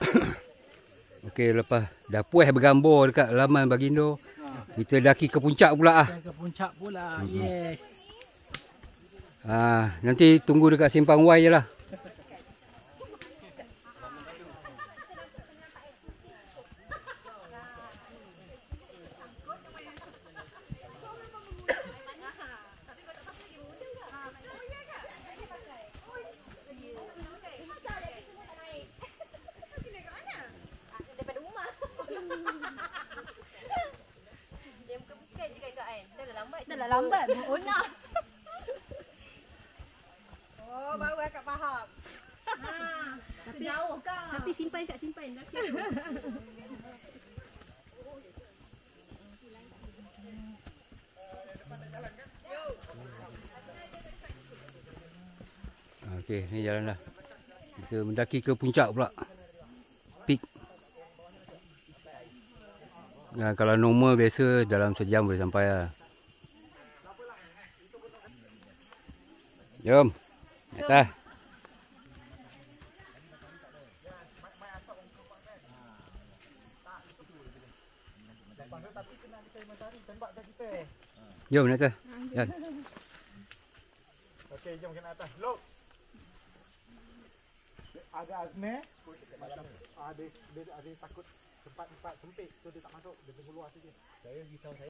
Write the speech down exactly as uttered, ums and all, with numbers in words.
Okey, lepas dah puas bergambar dekat laman Bagindo, kita daki ke puncak pula ah. Ke puncak pula. Mm-hmm. Yes. Ah, nanti tunggu dekat simpang Y je lah. Dah lah lambat. Oh nak. Oh, baru akak faham. Ha, tapi jauh kau. Tapi simpan kat simpan dah. Okey, ni jalan dah. Kita mendaki ke puncak pula. Peak. Nah, kalau normal biasa dalam sejam boleh sampai lah. Jom. Atas. Jom naik atas. Jalan. Okey, jom kena atas. Look. Ada Azmi. Ada dia ada takut tempat-tempat sempit tu dia tak masuk, dia tunggu luar saja. Saya risau saya